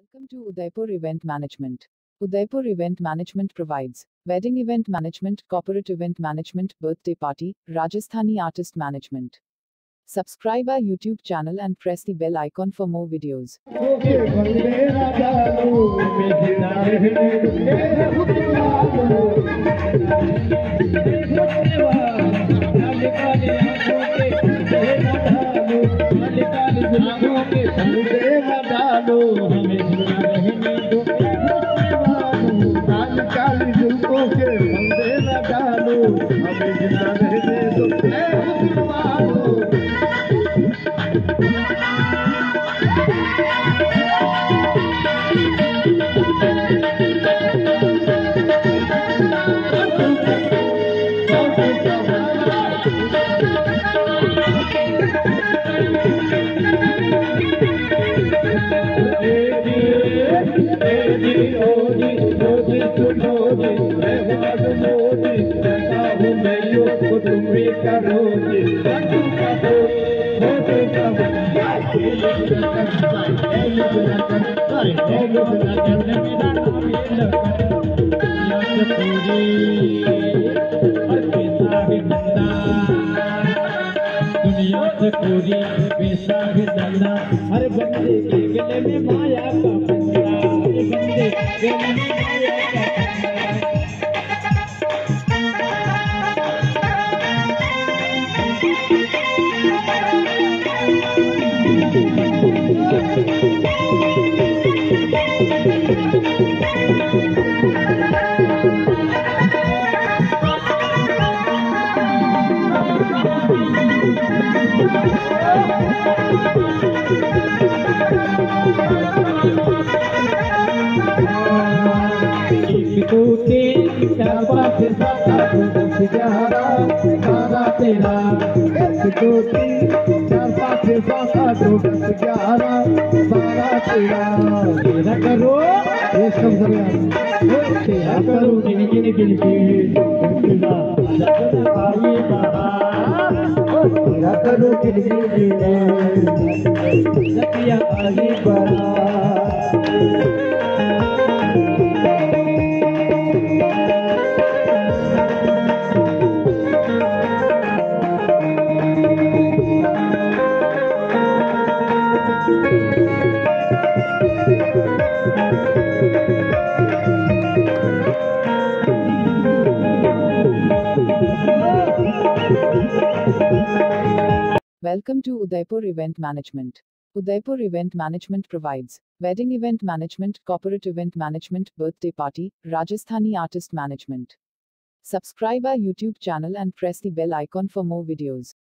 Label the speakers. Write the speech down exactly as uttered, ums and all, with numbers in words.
Speaker 1: Welcome to Udaipur Event Management. Udaipur Event Management provides wedding event management, corporate event management, birthday party, Rajasthani artist management. Subscribe our YouTube channel and press the bell icon for more videos.
Speaker 2: हर बंदे के गले में माया का पंजा, बंदे गले में माया का
Speaker 1: Welcome to Udaipur Event Management. Udaipur Event Management provides wedding event management, corporate event management, birthday party, Rajasthani artist management. Subscribe our YouTube channel and press the bell icon for more videos.